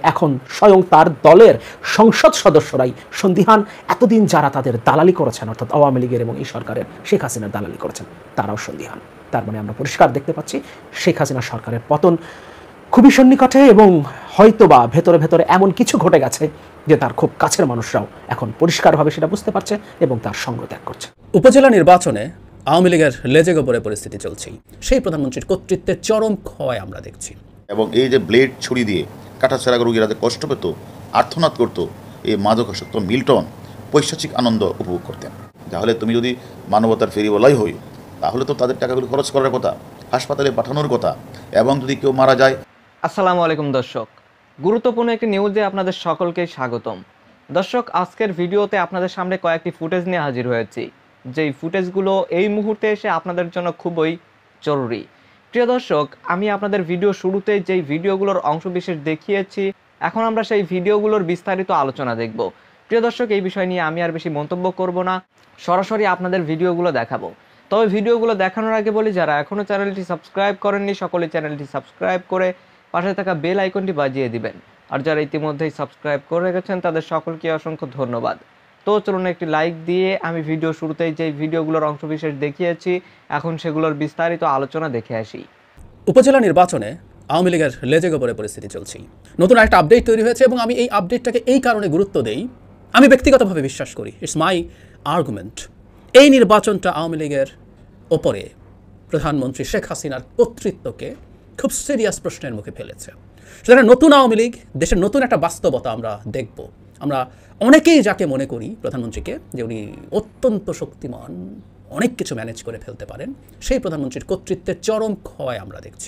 এখন স্বয়ং তার দলের সংসদ সদস্যরাই সন্দিহান। এতদিন যারা তাদের দালালি করেছেন, অর্থাৎ আওয়ামী লীগের এবং এই সরকারের শেখ হাসিনার দালালি করেছেন, তারাও সন্দিহান। তার মানে আমরা পরিষ্কার দেখতে পাচ্ছি শেখ হাসিনা সরকারের পতন খুবই সন্নিকটে, এবং হয়তোবা ভেতরে ভেতরে এমন কিছু ঘটে গেছে যে তার খুব কাছের মানুষরাও এখন পরিষ্কারভাবে সেটা বুঝতে পারছে এবং তার সঙ্গ ত্যাগ করছে। উপজেলা নির্বাচনে আওয়ামী লীগের লেজে গোবরে পরিস্থিতি চলছেই। সেই প্রধানমন্ত্রীর কর্তৃত্বের চরম ক্ষয় আমরা দেখছি। এবং এই যে ব্লেড ছুরি দিয়ে কাটাছেঁড়া রোগীরা যে কষ্ট পেত, আর্তনাদ করত, এই মাদকাসক্ত মিল্টন পৈশাচিক আনন্দ উপভোগ করতেন। তাহলে তুমি যদি মানবতার ফেরিওয়ালাই হই, তাহলে তো তাদের টাকাগুলো খরচ করার কথা, হাসপাতালে পাঠানোর কথা, এবং যদি কেউ মারা যায়। আসসালামু আলাইকুম দর্শক, গুরুত্বপূর্ণ একটি নিউজে আপনাদের সকলকে স্বাগতম। দর্শক, আজকের ভিডিওতে আপনাদের সামনে কয়েকটি ফুটেজ নিয়ে হাজির হয়েছি, যেই ফুটেজগুলো এই মুহূর্তে এসে আপনাদের জন্য খুবই জরুরি। প্রিয় দর্শক, আমি আপনাদের ভিডিও শুরুতে যেই ভিডিওগুলোর অংশবিশেষ দেখিয়েছি, এখন আমরা সেই ভিডিওগুলোর বিস্তারিত আলোচনা দেখব। প্রিয় দর্শক, এই বিষয় নিয়ে আমি আর বেশি মন্তব্য করব না, সরাসরি আপনাদের ভিডিওগুলো দেখাবো। তবে ভিডিওগুলো দেখানোর আগে বলি, যারা এখনও চ্যানেলটি সাবস্ক্রাইব করেননি সকলে চ্যানেলটি সাবস্ক্রাইব করে পাশে থাকা বেল আইকনটি বাজিয়ে দিবেন। আর যারা ইতিমধ্যেই সাবস্ক্রাইব করে রেখেছেন তাদের সকলকে অসংখ্য ধন্যবাদ। তো চলুন একটি লাইক দিয়ে আমি ভিডিও শুরুতেই যেই ভিডিওগুলোর অংশবিশেষ দেখিয়েছি এখন সেগুলোর বিস্তারিত আলোচনা দেখে আসি। উপজেলা নির্বাচনে আওয়ামী লীগের লেজে গোবরে পরিস্থিতি চলছেই। নতুন একটা আপডেট তৈরি হয়েছে এবং আমি এই আপডেটটাকে এই কারণে গুরুত্ব দেই, আমি ব্যক্তিগতভাবে বিশ্বাস করি, ইটস মাই আর্গুমেন্ট, এই নির্বাচনটা আওয়ামী লীগের ওপরে প্রধানমন্ত্রী শেখ হাসিনার কর্তৃত্বকে খুব সিরিয়াস প্রশ্নের মুখে ফেলেছে। সুতরাং নতুন আওয়ামী লীগ, দেশের নতুন একটা বাস্তবতা আমরা দেখব। আমরা অনেকেই যাকে মনে করি প্রধানমন্ত্রীকে যে উনি অত্যন্ত শক্তিমান, অনেক কিছু ম্যানেজ করে ফেলতে পারেন, সেই প্রধানমন্ত্রীর কর্তৃত্বের চরম ক্ষয় আমরা দেখছি।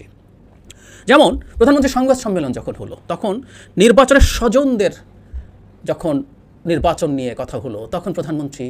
যেমন প্রধানমন্ত্রীর সংবাদ সম্মেলন যখন হলো, তখন নির্বাচনের স্বজনদের যখন নির্বাচন নিয়ে কথা হলো, তখন প্রধানমন্ত্রী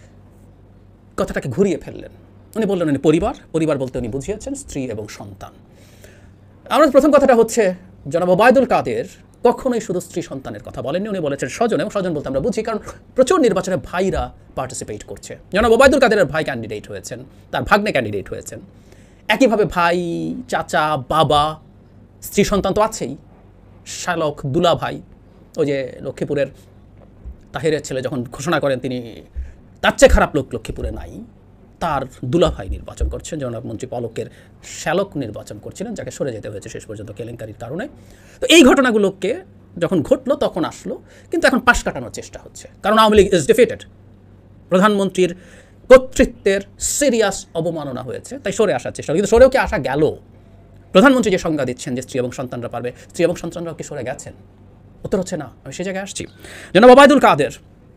কথাটাকে ঘুরিয়ে ফেললেন। উনি বললেন উনি পরিবার বলতে উনি বুঝিয়েছেন স্ত্রী এবং সন্তান। আমার প্রথম কথাটা হচ্ছে, জনাব ওবায়দুল কাদের কখনোই শুধু স্ত্রী সন্তানের কথা বলেননি, উনি বলেছেন স্বজন, এবং স্বজন বলতে আমরা বুঝি কারণ প্রচুর নির্বাচনে ভাইরা পার্টিসিপেট করছে। জনাব ওবায়দুল কাদেরের ভাই ক্যান্ডিডেট হয়েছেন, তার ভাগ্নে ক্যান্ডিডেট হয়েছেন, একইভাবে ভাই, চাচা, বাবা, স্ত্রী সন্তান তো আছেই, শালক, দুলা ভাই, ওই যে লক্ষ্মীপুরের তাহিরের ছেলে যখন ঘোষণা করেন তিনি তার চেয়ে খারাপ লোক লক্ষ্মীপুরে নাই, তার দুলাভাই নির্বাচন করছেন, জনাব মন্ত্রী পলকের শ্যালক নির্বাচন করছিলেন, যাকে সরে যেতে হয়েছে শেষ পর্যন্ত কেলেঙ্কারির কারণে। তো এই ঘটনাগুলোকে যখন ঘটলো তখন আসলো, কিন্তু এখন পাশ কাটানোর চেষ্টা হচ্ছে, কারণ আওয়ামী লীগ ইজ ডিফিটেড। প্রধানমন্ত্রীর কর্তৃত্বের সিরিয়াস অবমাননা হয়েছে, তাই সরে আসার চেষ্টা, কিন্তু সরেও কি আসা গেল? প্রধানমন্ত্রী যে সংজ্ঞা দিচ্ছেন যে স্ত্রী এবং সন্তানরা পারবে, স্ত্রী এবং সন্তানরাও কি সরে গেছেন? উত্তর হচ্ছে না। আমি সে জায়গায় আসছি। জনাব ওবায়দুল কাদের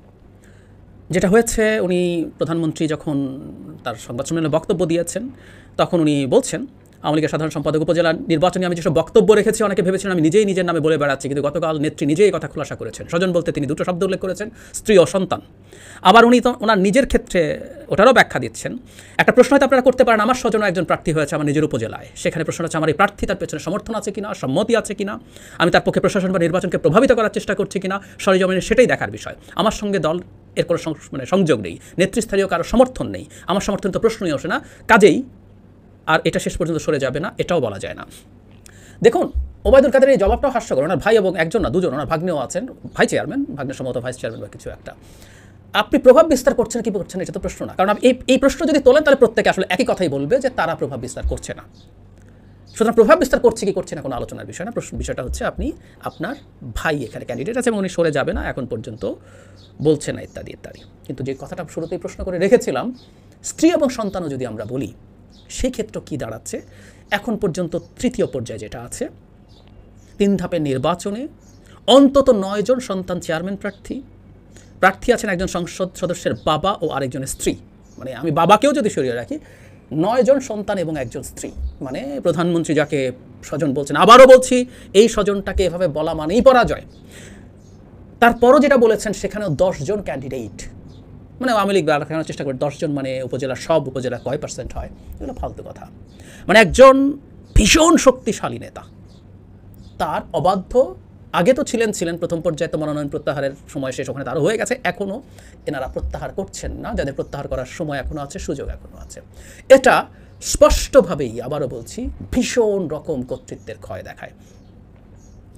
যেটা হয়েছে, উনি প্রধানমন্ত্রী যখন তার সংবাদ সম্মেলনে বক্তব্য দিয়েছেন তখন উনি বলছেন, আওয়ামী লীগের সাধারণ সম্পাদক উপজেলা নির্বাচনে আমি যেসব বক্তব্য রেখেছি অনেকে ভেবেছিলেন আমি নিজেই নিজের নামে বলে বেড়াচ্ছি, কিন্তু গতকাল নেত্রী নিজেই এই কথা খোলাসা করেছেন। স্বজন বলতে তিনি দুটো শব্দ উল্লেখ করেছেন, স্ত্রী ও সন্তান। আবার উনি তো ওনার নিজের ক্ষেত্রে ওটারও ব্যাখ্যা দিচ্ছেন। একটা প্রশ্ন হয়তো আপনারা করতে পারেন, আমার স্বজন একজন প্রার্থী হয়েছে আমার নিজের উপজেলায়, সেখানে প্রশ্ন হচ্ছে আমার এই প্রার্থী তার পেছনে সমর্থন আছে কিনা, সম্মতি আছে কিনা, আমি তার পক্ষে প্রশাসন বা নির্বাচনকে প্রভাবিত করার চেষ্টা করছি কিনা, সরেজমিনে সেটাই দেখার বিষয়। আমার সঙ্গে দল এর কোনো সংযোগ নেই, নেতৃস্থানীয় কারো সমর্থন নেই, আমার সমর্থন তো প্রশ্নই আসে না, কাজেই আর এটা শেষ পর্যন্ত সরে যাবে না এটাও বলা যায় না। দেখুন, ওবায়দুল কাদের এই জবাবটাও হাস্যকর। ওনার ভাই এবং একজন না দুজন, ওনার ভাগ্নেও আছেন, ভাই চেয়ারম্যান, ভাগ্নের সম্ভবত ভাইস চেয়ারম্যান বা কিছু একটা। আপনি প্রভাব বিস্তার করছেন কি করছেন এটা তো প্রশ্ন না, কারণ এই প্রশ্ন যদি তোলেন তাহলে প্রত্যেকে আসলে একই কথাই বলবে যে তারা প্রভাব বিস্তার করছে না। সুতরাং প্রভাব বিস্তার করছে কি করছে না কোনো আলোচনার বিষয় না, বিষয়টা হচ্ছে আপনি আপনার ভাই এখানে ক্যান্ডিডেট আছে এবং উনি সরে যাবে না এখন পর্যন্ত বলছে না, ইত্যাদি ইত্যাদি। কিন্তু যে কথাটা শুরুতেই প্রশ্ন করে রেখেছিলাম, স্ত্রী এবং সন্তানও যদি আমরা বলি, সেই ক্ষেত্রে কী দাঁড়াচ্ছে? এখন পর্যন্ত তৃতীয় পর্যায়ে যেটা আছে, 3 ধাপের নির্বাচনে অন্তত 9 জন সন্তান চেয়ারম্যান প্রার্থী আছেন, একজন সংসদ সদস্যের বাবা ও আরেকজনের স্ত্রী, মানে আমি বাবাকেও যদি সরিয়ে রাখি 9 জন সন্তান এবং একজন স্ত্রী, মানে প্রধানমন্ত্রী যাকে স্বজন বলছেন, আবারও বলছি এই স্বজনটাকে এভাবে বলা মানেই পরাজয়। তারপরও যেটা বলেছেন সেখানেও 10 জন ক্যান্ডিডেট, মানে আওয়ামী লীগ দেখানোর চেষ্টা করে 10 জন মানে উপজেলার সব উপজেলা কয় % হয়, এগুলো ফালতু কথা। মানে একজন ভীষণ শক্তিশালী নেতা, তার অবাধ্য, আগে তো ছিলেন প্রথম পর্যায়ে তো মনোনয়ন প্রত্যাহারের সময় শেষ, ওখানে তারও হয়ে গেছে, এখনও এনারা প্রত্যাহার করছেন না, যাদের প্রত্যাহার করার সময় এখনও আছে, সুযোগ এখনও আছে। এটা স্পষ্টভাবেই আবারও বলছি ভীষণ রকম কর্তৃত্বের ক্ষয় দেখায়।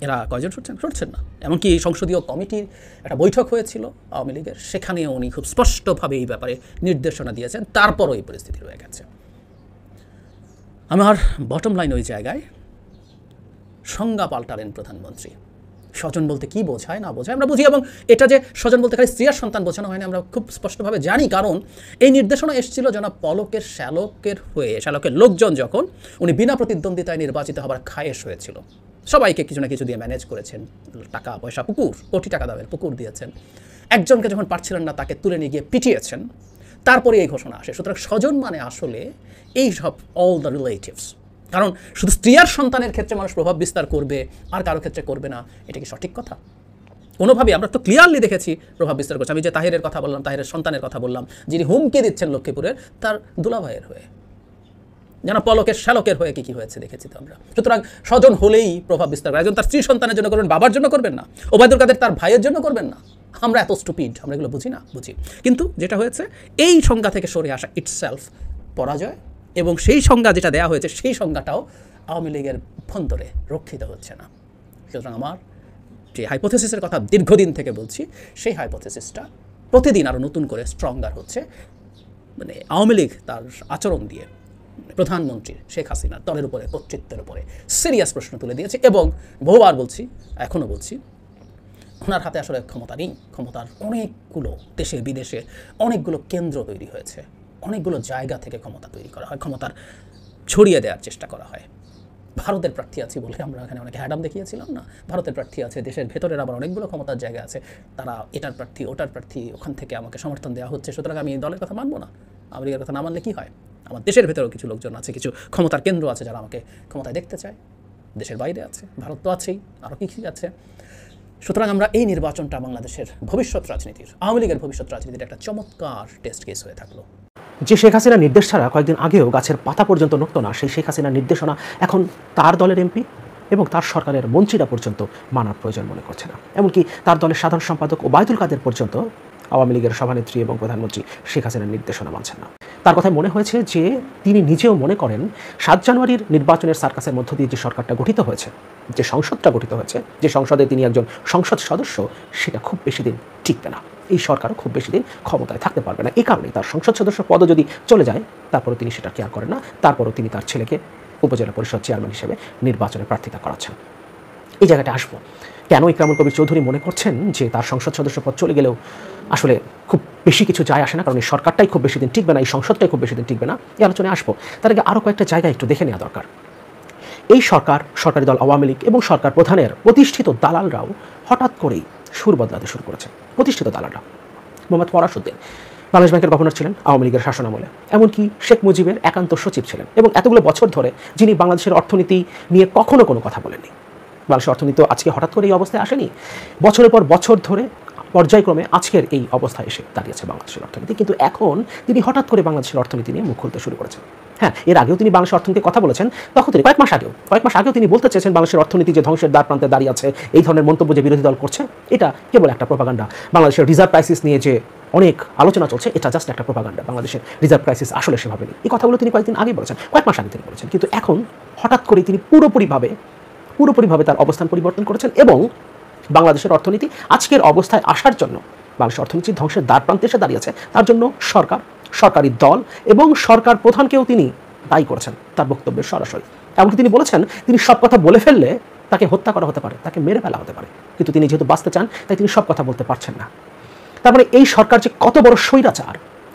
এরা কয়জন সরছেন না। এমনকি সংসদীয় কমিটির একটা বৈঠক হয়েছিল আওয়ামী লীগের, সেখানেও উনি খুব স্পষ্টভাবে এই ব্যাপারে নির্দেশনা দিয়েছেন, তারপরও এই পরিস্থিতি রয়ে গেছে। আমার বটম লাইন ওই জায়গায় সংজ্ঞা পাল্টালেন প্রধানমন্ত্রী। স্বজন বলতে কি বোঝায় না বোঝায় আমরা বুঝি, এবং এটা যে স্বজন বলতে খালি স্ত্রী আর সন্তান বোঝানো হয় না আমরা খুব স্পষ্টভাবে জানি, কারণ এই নির্দেশনা এসেছিল জনাব পলকের শ্যালকের লোকজন যখন উনি বিনা প্রতিদ্বন্দ্বিতায় নির্বাচিত হবার খায়েশ হয়েছিল। সবাইকে কিছু না কিছু দিয়ে ম্যানেজ করেছেন, টাকা পয়সা কোটি টাকা দামের পুকুর দিয়েছেন। একজনকে যখন পারছিলেন না তাকে তুলে নিয়ে গিয়ে পিটিয়েছেন, তারপরে এই ঘোষণা আসে। সুতরাং স্বজন মানে আসলে এই সব অল দ্য রিলেটিভস। কারণ শুধু স্ত্রী আর সন্তানের ক্ষেত্রে মানুষ প্রভাব বিস্তার করবে আর কারো ক্ষেত্রে করবে না, এটা কি সঠিক কথা? কোনোভাবে আমরা তো ক্লিয়ারলি দেখেছি প্রভাব বিস্তার করছে। আমি যে তাহিরের কথা বললাম, তাহিরের সন্তানের কথা বললাম, যিনি হুমকি দিচ্ছেন লক্ষ্মীপুরের, তার দুলাভাইয়ের হয়ে, যেন পলকের শ্যালকের হয়ে কি হয়েছে দেখেছি তো আমরা। সুতরাং স্বজন হলেই প্রভাব বিস্তার করে। একজন তার স্ত্রী সন্তানের জন্য করবেন, বাবার জন্য করবেন না, ওবায়দুল কাদের তার ভাইয়ের জন্য করবেন না। আমরা এত স্টুপিড, আমরা এগুলো বুঝি না, বুঝি। কিন্তু যেটা হয়েছে, এই সংজ্ঞা থেকে সরে আসা ইটসেলফ পরাজয়, এবং সেই সংজ্ঞা যেটা দেওয়া হয়েছে সেই সংজ্ঞাটাও আওয়ামী লীগের অভ্যন্তরে রক্ষিত হচ্ছে না। সুতরাং আমার যে হাইপোথেসিসের কথা দীর্ঘদিন থেকে বলছি, সেই হাইপোথেসিসটা প্রতিদিন আরও নতুন করে স্ট্রঙ্গার হচ্ছে। মানে আওয়ামী লীগ তার আচরণ দিয়ে প্রধানমন্ত্রী শেখ হাসিনার দলের উপরে, কর্তৃত্বের উপরে সিরিয়াস প্রশ্ন তুলে দিয়েছে। এবং বহুবার বলছি, এখনও বলছি, ওনার হাতে আসলে ক্ষমতা নেই। ক্ষমতার অনেকগুলো দেশে বিদেশে অনেকগুলো কেন্দ্র তৈরি হয়েছে, অনেকগুলো জায়গা থেকে ক্ষমতা তৈরি করা হয়, ক্ষমতার ছড়িয়ে দেওয়ার চেষ্টা করা হয়। ভারতের প্রার্থী আছে বলে আমরা এখানে অনেক হ্যাডাম দেখিয়েছিলাম না? ভারতের প্রার্থী আছে, দেশের ভেতরের আবার অনেকগুলো ক্ষমতার জায়গা আছে, তারা এটার প্রার্থী ওটার প্রার্থী, ওখান থেকে আমাকে সমর্থন দেওয়া হচ্ছে। সুতরাং আমি এই দলের কথা মানবো না। আমেরিকার কথা না মানলে কী হয়? আমার দেশের ভেতরেও কিছু লোকজন আছে, কিছু ক্ষমতার কেন্দ্র আছে যারা আমাকে ক্ষমতায় দেখতে চায়। দেশের বাইরে আছে, ভারত তো আছেই, আরও কী আছে। সুতরাং আমরা এই নির্বাচনটা বাংলাদেশের ভবিষ্যৎ রাজনীতির, আওয়ামী লীগের ভবিষ্যৎ রাজনীতির একটা চমৎকার টেস্ট কেস হয়ে থাকলো। যে শেখ হাসিনার নির্দেশ ছাড়া কয়েকদিন আগেও গাছের পাতা পর্যন্ত নড়ত না, সেই শেখ হাসিনার নির্দেশনা এখন তার দলের এমপি এবং তার সরকারের মন্ত্রীরা পর্যন্ত মানার প্রয়োজন মনে করছে না। এমনকি তার দলের সাধারণ সম্পাদক ওবায়দুল কাদের পর্যন্ত আওয়ামী লীগের সভানেত্রী এবং প্রধানমন্ত্রী শেখ হাসিনার নির্দেশনা মানছেন না। তার কথায় মনে হয়েছে যে তিনি নিজেও মনে করেন 7 জানুয়ারির নির্বাচনের সার্কাসের মধ্য দিয়ে যে সরকারটা গঠিত হয়েছে, যে সংসদটা গঠিত হয়েছে, যে সংসদে তিনি একজন সংসদ সদস্য, সেটা খুব বেশি দিন টিকবে না। এই সরকারও খুব বেশি দিন ক্ষমতায় থাকতে পারবে না। এই কারণেই তার সংসদ সদস্য পদও যদি চলে যায়, তারপরেও তিনি সেটা কেয়ার করেন না। তারপরও তিনি তার ছেলেকে উপজেলা পরিষদ চেয়ারম্যান হিসেবে নির্বাচনে প্রার্থিতা করাচ্ছেন। এই জায়গাটা আসবো, কেন ইকরামুল কবির চৌধুরী মনে করছেন যে তার সংসদ সদস্য পদ চলে গেলেও আসলে খুব বেশি কিছু যায় আসে না, কারণ এই সরকারটাই খুব বেশি দিন টিকবে না, এই সংসদটাই খুব বেশি দিন টিকবে না। এই আলোচনায় আসবো। তার আগে আরও কয়েকটা জায়গা একটু দেখে নেওয়া দরকার। এই সরকার, সরকারি দল আওয়ামী লীগ এবং সরকার প্রধানের প্রতিষ্ঠিত দালালরাও হঠাৎ করেই সুর বদলাতে শুরু করেছে। প্রতিষ্ঠিত দালালরা, মোহাম্মদ ফরাসউদ্দিন বাংলাদেশ ব্যাংকের গভর্নর ছিলেন আওয়ামী লীগের শাসনামলে, এমনকি শেখ মুজিবের একান্ত সচিব ছিলেন, এবং এতগুলো বছর ধরে যিনি বাংলাদেশের অর্থনীতি নিয়ে কখনো কোনো কথা বলেননি। বাংলাদেশের অর্থনীতি তো আজকে হঠাৎ করে এই অবস্থায় আসেনি, বছরের পর বছর ধরে পর্যায়ক্রমে আজকের এই অবস্থায় এসে দাঁড়িয়েছে বাংলাদেশের অর্থনীতি। কিন্তু এখন তিনি হঠাৎ করে বাংলাদেশের অর্থনীতি নিয়ে মুখ খুলতে শুরু করেছেন। হ্যাঁ, এর আগেও তিনি বাংলাদেশের অর্থনীতির কথা বলেছেন, তখন তিনি কয়েক মাস আগেও তিনি বলতে চেয়েছেন বাংলাদেশের অর্থনীতি যে ধ্বংসের দ্বার প্রান্তে দাঁড়িয়ে আছে। এই ধরনের মন্তব্য যে বিরোধী দল করছে, এটা কেবল একটা প্রোপাগান্ডা। বাংলাদেশের রিজার্ভ ক্রাইসিস নিয়ে যে অনেক আলোচনা চলছে, এটা জাস্ট একটা প্রোপাগান্ডা। বাংলাদেশের রিজার্ভ ক্রাইসিস আসলে সেভাবে নেই। এই কথাগুলো তিনি কয়েকদিন আগে বলেছেন, কয়েক মাস আগে তিনি বলেছেন। কিন্তু এখন হঠাৎ করে তিনি পুরোপুরিভাবে তার অবস্থান পরিবর্তন করেছেন, এবং বাংলাদেশের অর্থনীতি আজকের অবস্থায় আসার জন্য, বাংলাদেশের অর্থনীতি ধ্বংসের দ্বার প্রান্তে এসে দাঁড়িয়েছে, তার জন্য সরকার, সরকারি দল এবং সরকার প্রধানকেও তিনি দায়ী করেছেন তার বক্তব্যের সরাসরি। এমনকি তিনি বলেছেন তিনি সব কথা বলে ফেললে তাকে হত্যা করা হতে পারে, তাকে মেরে ফেলা হতে পারে, কিন্তু তিনি যেহেতু বাঁচতে চান তাই তিনি সব কথা বলতে পারছেন না। তার মানে এই সরকার যে কত বড় স্বৈরাচার,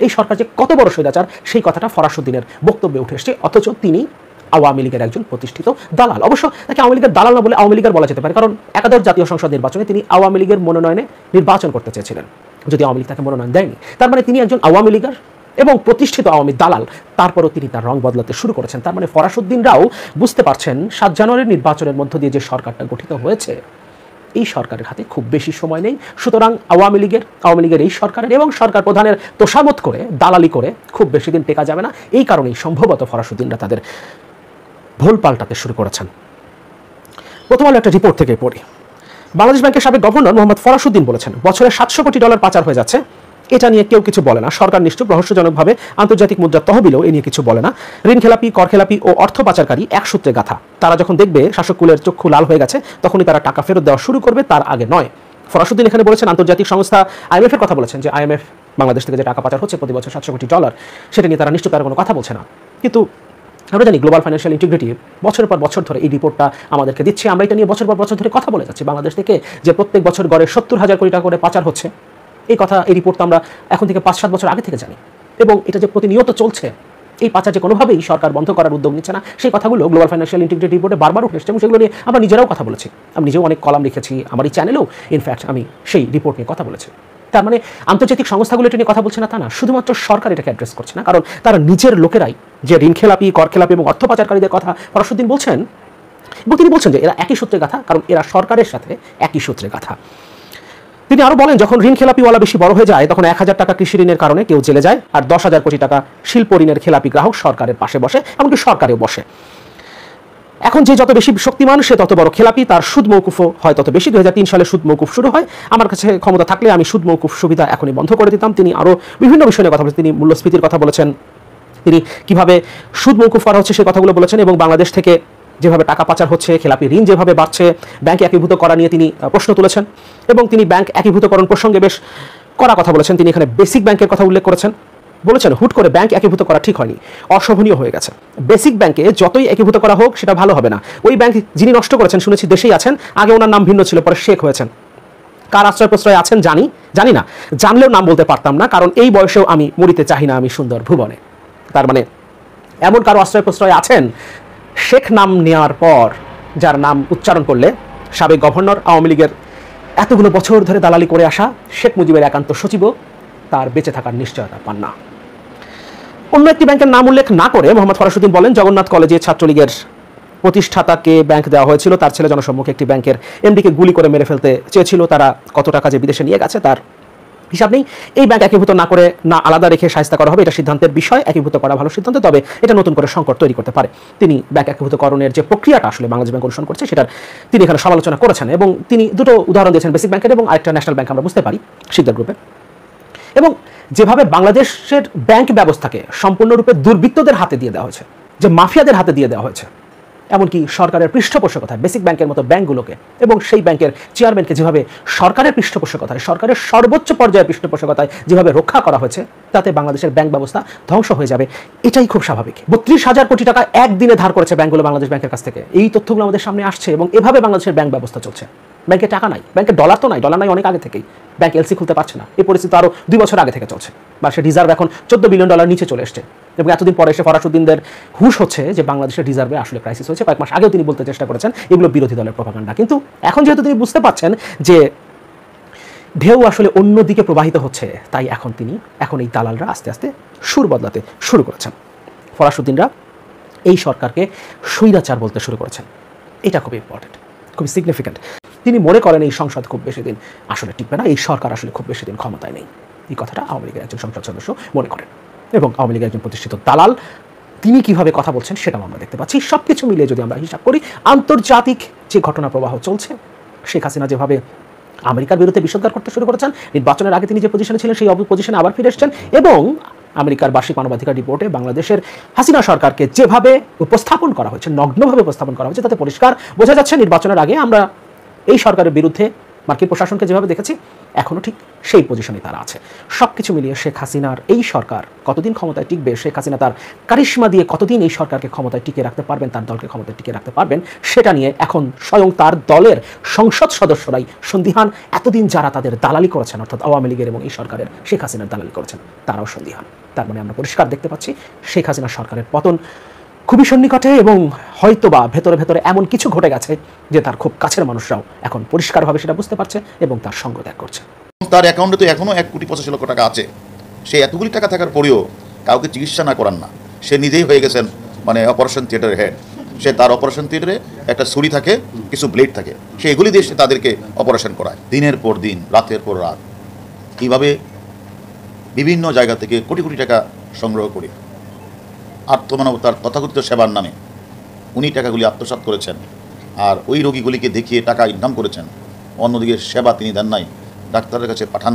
সেই কথাটা ফরাসউদ্দিনের বক্তব্যে উঠে এসেছে। অথচ তিনি আওয়ামী লীগের একজন প্রতিষ্ঠিত দালাল। অবশ্য তাকে আওয়ামী লীগের দালাল না বলে আওয়ামী লীগের বলা যেতে পারে, কারণ একাদশ জাতীয় সংসদ নির্বাচনে তিনি আওয়ামী লীগের মনোনয়নে নির্বাচন করতে চেয়েছিলেন, যদি আওয়ামী লীগ তাকে মনোনয়ন দেয়নি। তার মানে তিনি একজন আওয়ামী লীগের এবং প্রতিষ্ঠিত আওয়ামী দালাল। তারপরেও তিনি তার রং বদলাতে শুরু করেছেন। তার মানে ফরাসউদ্দিনরাও বুঝতে পারছেন 7 জানুয়ারির নির্বাচনের মধ্য দিয়ে যে সরকারটা গঠিত হয়েছে, এই সরকারের হাতে খুব বেশি সময় নেই। সুতরাং আওয়ামী লীগের এই সরকারের এবং সরকার প্রধানের তোষামত করে, দালালি করে খুব বেশি দিন টেকা যাবে না। এই কারণেই সম্ভবত ফরাসউদ্দিনরা তাদের ভুল পাল্টাতে শুরু করেছেন। প্রথম আলো একটা রিপোর্ট থেকে পড়ি। বাংলাদেশ ব্যাংকের সাবেক গভর্নর মোহাম্মদ ফরাসউদ্দিন বলেছেন, বছরে $700 কোটি পাচার হয়ে যাচ্ছে, এটা নিয়ে কেউ কিছু বলে না। সরকার নিশ্চুপ, রহস্যজনকভাবে আন্তর্জাতিক মুদ্রা তহবিলও এ নিয়ে কিছু বলে না। ঋণ খেলাপি, কর খেলাপি ও অর্থ পাচারকারী এক সূত্রে গাথা। তারা যখন দেখবে শাসককুলের চক্ষু লাল হয়ে গেছে তখনই তারা টাকা ফেরত দেওয়া শুরু করবে, তার আগে নয়। ফরাসুদ্দিন এখানে বলেছেন আন্তর্জাতিক সংস্থা IMF এর কথা বলেছেন যে IMF বাংলাদেশ থেকে যে টাকা পাচার হচ্ছে প্রতি বছর $700 কোটি, সেটা নিয়ে তারা নিশ্চয়ই তার কোনো কথা বলছে না। কিন্তু আমরা জানি গ্লোবাল ফাইন্যান্সিয়াল ইন্টিগ্রিটি বছরের পর বছর ধরে এই রিপোর্টটা আমাদেরকে দিচ্ছে। আমরা এটা নিয়ে বছর পর বছর ধরে কথা বলে যাচ্ছি। বাংলাদেশ থেকে যে প্রত্যেক বছর গড়ে 70,000 কোটি টাকা করে পাচার হচ্ছে, এই কথা, এই রিপোর্ট তো আমরা এখন থেকে 5-7 বছর আগে থেকে জানি। এবং এটা যে প্রতিনিয়ত চলছে, এই পাচার যে কোনোভাবেই সরকার বন্ধ করার উদ্যোগ নিচ্ছে না, সেই কথাগুলো গ্লোবাল ফাইন্যান্সিয়াল ইন্টিগ্রিটি রিপোর্টে বারবার উঠে এসেছে এবং সেগুলো নিয়ে আমরা নিজেরাও কথা বলেছি। আমি নিজেও অনেক কলাম লিখেছি, আমার এই চ্যানেলেও ইনফ্যাক্ট আমি সেই রিপোর্ট নিয়ে কথা বলেছি। তার মানে আন্তর্জাতিক সংস্থাগুলো এটা নিয়ে কথা বলছে না তা না, শুধুমাত্র সরকার এটাকে অ্যাড্রেস করছে না, কারণ তারা নিজের লোকেরাই যে ঋণ খেলাপি, কর খেলাপি এবং অর্থ পাচারকারীদের কথা ফরাসুদ্দিন বলছেন, এবং তিনি বলছেন যে এরা একই সূত্রে গাথা, কারণ এরা সরকারের সাথে একই সূত্রে গাথা। তিনি আরও বলেন, যখন ঋণ খেলাপিওয়ালা বেশি বড় হয়ে যায় তখন 1,000 টাকা কৃষি ঋণের কারণে কেউ জেলে যায়, আর 10,000 কোটি টাকা শিল্প ঋণের খেলাপি গ্রাহক সরকারের পাশে বসে, এমনকি সরকারেও বসে। এখন যে যত বেশি শক্তিমান সে তত বড় খেলাপি, তার সুদ মৌকুফও হয় তত বেশি। 2003 সালে সুদ মৌকুফ শুরু হয়। আমার কাছে ক্ষমতা থাকলে আমি সুদ মৌকুফ সুবিধা এখনই বন্ধ করে দিতাম। তিনি আরও বিভিন্ন বিষয় নিয়ে কথা বলেছেন। তিনি মূল্যস্ফীতির কথা বলেছেন, তিনি কিভাবে সুদ মৌকুফ করা হচ্ছে সেই কথাগুলো বলেছেন, এবং বাংলাদেশ থেকে যেভাবে টাকা পাচার হচ্ছে, খেলাপি ঋণ যেভাবে বাড়ছে, ব্যাংক একীভূত করা নিয়ে তিনি প্রশ্ন তুলেছেন, এবং তিনি ব্যাংক একীভূতকরণ প্রসঙ্গে বেশ কড়া কথা বলেছেন। তিনি এখানে বেসিক ব্যাংকের কথা উল্লেখ করেছেন, বলেছেন হুট করে ব্যাংক একীভূত করা ঠিক হয়নি, অশোভনীয় হয়ে গেছে। বেসিক ব্যাংকে যতই একীভূত করা হোক সেটা ভালো হবে না। ওই ব্যাংক যিনি নষ্ট করেছেন শুনেছি দেশেই আছেন, আগে ওনার নাম ভিন্ন ছিল, পরে শেখ হয়েছেন। কার আশ্রয় প্রশ্রয় আছেন জানি না, জানলেও নাম বলতে পারতাম না, কারণ এই বয়সেও আমি মরিতে চাহি না আমি সুন্দর ভুবনে। তার মানে এমন কারো আশ্রয় প্রশ্রয় আছেন শেখ নাম নেওয়ার পর, যার নাম উচ্চারণ করলে সাবেক গভর্নর, আওয়ামী লীগের এতগুলো বছর ধরে দালালি করে আসা শেখ মুজিবের একান্ত সচিবও তার বেঁচে থাকার নিশ্চয়তা পান না। অন্য একটি ব্যাংকের নাম উল্লেখ না করে মোহাম্মদ ফরাসুদ্দিন বলেন, জগন্নাথ কলেজে ছাত্রলীগের প্রতিষ্ঠাতাকে ব্যাংক দেওয়া হয়েছিল, তার ছেলে জনসম্মুখে একটি ব্যাংকের এমডিকে গুলি করে মেরে ফেলতে চেয়েছিল। তারা কত টাকা যে বিদেশে নিয়ে গেছে তার হিসাব নেই। এই ব্যাংক একীভূত না করে না আলাদা রেখে শায়েস্তা করা হবে, এটা সিদ্ধান্তের বিষয়। একীভূত করা ভালো সিদ্ধান্ত, তবে এটা নতুন করে সংকট তৈরি করতে পারে। তিনি ব্যাংক একীভূতকরণের যে প্রক্রিয়াটা আসলে বাংলাদেশ ব্যাংক অনুসরণ করছে সেটার তিনি এখানে সমালোচনা করেছেন, এবং তিনি দুটো উদাহরণ দিয়েছেন, বেসিক ব্যাংকের এবং আরেকটা ন্যাশনাল ব্যাংক, আমরা বুঝতে পারি শিকদার গ্রুপে। এবং যেভাবে বাংলাদেশের ব্যাংক ব্যবস্থাকে সম্পূর্ণরূপে দুর্বৃত্তদের হাতে দিয়ে দেওয়া হয়েছে, যে মাফিয়াদের হাতে দিয়ে দেওয়া হয়েছে, এমনকি সরকারের পৃষ্ঠপোষকতায় বেসিক ব্যাংকের মতো ব্যাংকগুলোকে এবং সেই ব্যাংকের চেয়ারম্যানকে যেভাবে সরকারের পৃষ্ঠপোষকতায়, সরকারের সর্বোচ্চ পর্যায়ের পৃষ্ঠপোষকতায় যেভাবে রক্ষা করা হয়েছে, তাতে বাংলাদেশের ব্যাংক ব্যবস্থা ধ্বংস হয়ে যাবে, এটাই খুব স্বাভাবিক। 32,000 কোটি টাকা একদিনে ধার করেছে ব্যাংকগুলো বাংলাদেশ ব্যাংকের কাছ থেকে। এই তথ্যগুলো আমাদের সামনে আসছে, এবং এভাবে বাংলাদেশের ব্যাংক ব্যবস্থা চলছে। ব্যাংকে টাকা নাই, ব্যাংকে ডলার তো নাই, ডলার নাই অনেক আগে থেকেই। ব্যাংক এলসি খুলতে পারছে না, এই পরিস্থিতি আরও 2 বছর আগে থেকে চলছে। বা সে রিজার্ভ এখন $14 বিলিয়ন নিচে চলে এসছে, এবং এতদিন পরে এসে ফরাসুদ্দিনদের হুঁশ হচ্ছে যে বাংলাদেশের রিজার্ভে আসলে ক্রাইসিস হয়েছে। কয়েক মাস আগেও তিনি বলতে চেষ্টা করেছেন এগুলো বিরোধী দলের প্রপাগান্ডা, কিন্তু এখন যেহেতু তিনি বুঝতে পারছেন যে ঢেউ আসলে অন্য দিকে প্রবাহিত হচ্ছে, তাই এখন এই দালালরা আস্তে আস্তে সুর বদলাতে শুরু করেছেন। ফরাসুদ্দিনরা এই সরকারকে স্বৈরাচার বলতে শুরু করেছেন। এটা খুব ইম্পর্টেন্ট, খুব সিগনিফিক্যান্ট। তিনি মনে করেন এই সংসদ খুব বেশি দিন আসলে টিকবে না, এই সরকার আসলে খুব বেশি দিন ক্ষমতায় নেই। এই কথাটা আওয়ামী লীগের একজন সংসদ সদস্য মনে করেন, এবং আওয়ামী লীগের একজন প্রতিষ্ঠিত দালাল তিনি কিভাবে কথা বলছেন সেটাও আমরা দেখতে পাচ্ছি। সব কিছু মিলিয়ে যদি আমরা হিসাব করি, আন্তর্জাতিক যে ঘটনা প্রবাহ চলছে, শেখ হাসিনা যেভাবে আমেরিকার বিরুদ্ধে বিষোদ্গার করতে শুরু করেছেন, নির্বাচনের আগে তিনি যে পজিশনে ছিলেন সেই পজিশনে আবার ফিরে এসেছেন, এবং আমেরিকার বার্ষিক মানবাধিকার রিপোর্টে বাংলাদেশের হাসিনা সরকারকে যেভাবে উপস্থাপন করা হয়েছে, নগ্নভাবে উপস্থাপন করা হয়েছে, তাতে পরিষ্কার বোঝা যাচ্ছে নির্বাচনের আগে আমরা এই সরকারের বিরুদ্ধে মার্কিন প্রশাসনকে যেভাবে দেখেছি, এখনও ঠিক সেই পজিশনে তারা আছে। সব কিছু মিলিয়ে শেখ হাসিনার এই সরকার কতদিন ক্ষমতায় টিকবে, শেখ হাসিনা তার কারিশমা দিয়ে কতদিন এই সরকারকে ক্ষমতায় টিকে রাখতে পারবেন, তার দলকে ক্ষমতায় টিকে রাখতে পারবেন, সেটা নিয়ে এখন স্বয়ং তার দলের সংসদ সদস্যরাই সন্দিহান। এতদিন যারা তাদের দালালি করেছেন, অর্থাৎ আওয়ামী লীগের এবং এই সরকারের শেখ হাসিনার দালালি করেছেন, তারাও সন্দিহান। তার মানে আমরা পরিষ্কার দেখতে পাচ্ছি শেখ হাসিনা সরকারের পতন খুবই সন্নিকটে, এবং হয়তোবা ভেতরে ভেতরে এমন কিছু ঘটে গেছে যে তার খুব কাছের মানুষরাও এখন পরিষ্কারভাবে সেটা বুঝতে পারছে এবং তার সঙ্গ ত্যাগ করছে। তার অ্যাকাউন্টে তো এখনও 1,85,00,000 টাকা আছে। সে এতগুলি টাকা থাকার পরেও কাউকে চিকিৎসা না করান না, সে নিজেই হয়ে গেছেন মানে অপারেশন থিয়েটারের হেড। সে তার অপারেশন থিয়েটারে একটা ছুরি থাকে, কিছু ব্লেড থাকে, সে এগুলি দিয়ে সে তাদেরকে অপারেশন করায় দিনের পর দিন, রাতের পর রাত। এইভাবে বিভিন্ন জায়গা থেকে কোটি কোটি টাকা সংগ্রহ করে আত্মমানবতার তথাকথিত সেবার নামে উনি টাকাগুলি আত্মসাৎ করেছেন, আর ওই রোগীগুলিকে দেখিয়ে টাকা ইনকাম করেছেন। অন্যদিকে সেবা তিনি দেন নাই, ডাক্তারের কাছে পাঠান নাই,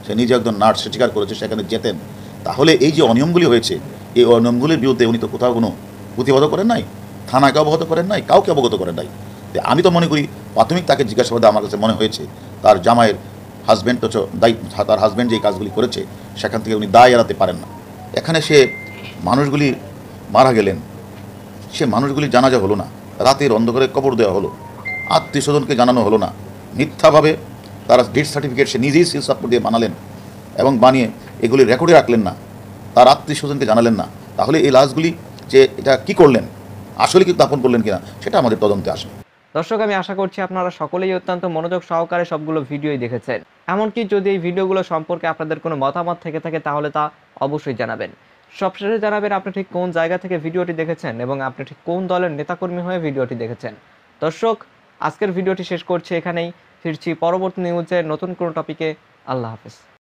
সে নিজে একজন নার্স, সে স্বীকার করেছে সেখানে যেতেন, তাহলে এই যে অনিয়মগুলি হয়েছে, এই অনিয়মগুলির বিরুদ্ধে উনি তো কোথাও কোনো প্রতিবাদ করেন নাই, থানাকে অবগত করেন নাই, কাউকে অবগত করেন নাই। আমি তো মনে করি প্রাথমিক তাকে জিজ্ঞাসাবাদে আমার কাছে মনে হয়েছে তার জামাইয়ের হাজব্যান্ড তো তার হাজব্যান্ড যে কাজগুলি করেছে সেখান থেকে উনি দায় এড়াতে পারেন না। এখানে সে মানুষগুলি মারা গেলেন, সে মানুষগুলি জানাজা হলো না, রাতের অন্ধকারে কবর দেওয়া হলো, আত্মীয় স্বজনকে জানানো হলো না, মিথ্যাভাবে তারা ডেথ সার্টিফিকেট সে নিজেই সিল সাপোর্ট দিয়ে বানালেন এবং বানিয়ে এগুলি রেকর্ডে রাখলেন না, তার আত্মীয় স্বজনকে জানালেন না। তাহলে এই লাশগুলি যে এটা কি করলেন, আসলে কি দাফন করলেন কিনা, সেটা আমাদের তদন্তে আসবে। দর্শক, আমি আশা করছি আপনারা সকলেই অত্যন্ত মনোযোগ সহকারে সবগুলো ভিডিওই দেখেছেন। এমনকি যদি এই ভিডিওগুলো সম্পর্কে আপনাদের কোনো মতামত থেকে থাকে তাহলে তা অবশ্যই জানাবেন। সবশেষে জানাবেন আপনি ঠিক কোন জায়গা থেকে ভিডিওটি দেখেছেন এবং আপনি ঠিক কোন দলের নেতাকর্মী হয়ে ভিডিওটি দেখেছেন। দর্শক, আজকের ভিডিওটি শেষ করছি এখানেই। ফিরছি পরবর্তী নিউজের নতুন কোনো টপিকে। আল্লাহ হাফেজ।